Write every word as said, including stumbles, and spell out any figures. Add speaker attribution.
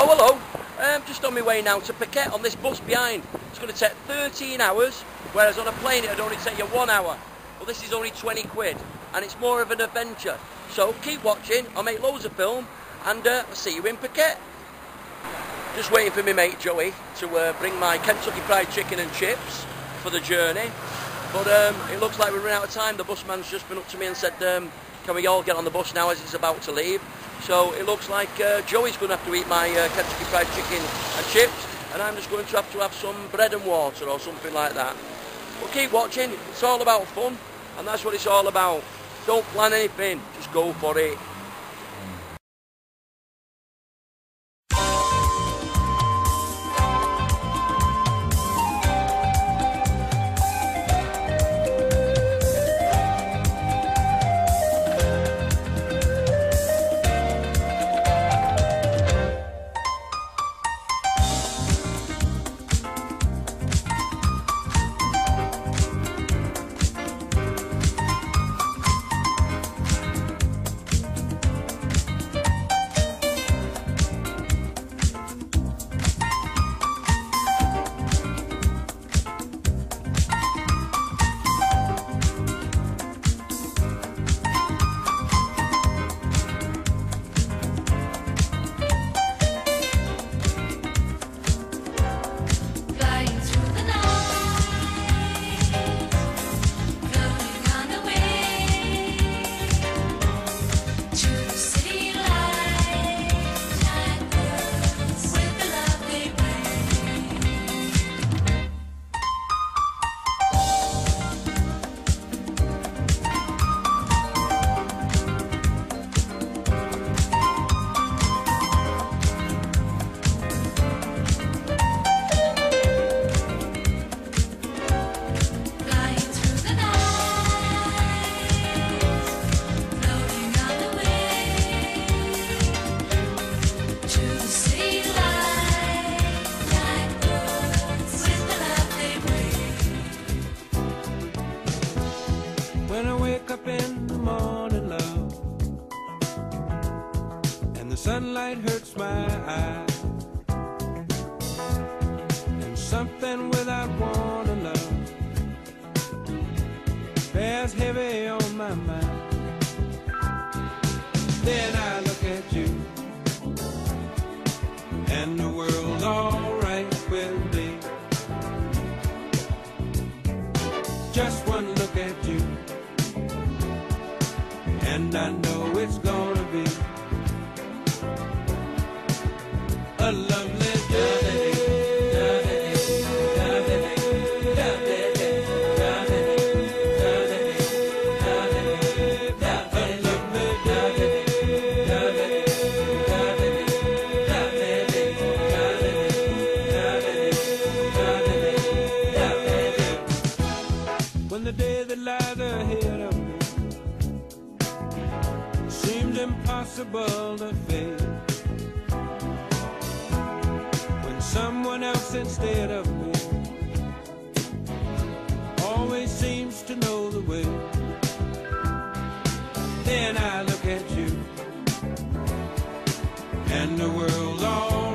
Speaker 1: Oh, hello. Um, just on my way now to Phuket on this bus behind. It's going to take thirteen hours, whereas on a plane it'd only take you one hour. Well, this is only twenty quid, and it's more of an adventure. So keep watching, I'll make loads of film, and uh, I'll see you in Phuket. Just waiting for my mate Joey to uh, bring my Kentucky Fried Chicken and chips for the journey. But um, it looks like we're running out of time. The busman's just been up to me and said, um, can we all get on the bus now as it's about to leave? So it looks like uh, Joey's going to have to eat my uh, Kentucky Fried Chicken and chips, and I'm just going to have to have some bread and water or something like that. But keep watching, it's all about fun, and that's what it's all about. Don't plan anything, just go for it.
Speaker 2: When I wake up in the morning, love, and the sunlight hurts my eyes, and something without warning, love, bears heavy on my mind. Then I look at you, and the world's alright with me. Just one look at you, and I know it's gonna be a lovely day. When the day that lies ahead of me seems impossible to face, when someone else instead of me always seems to know the way, then I look at you, and the world's all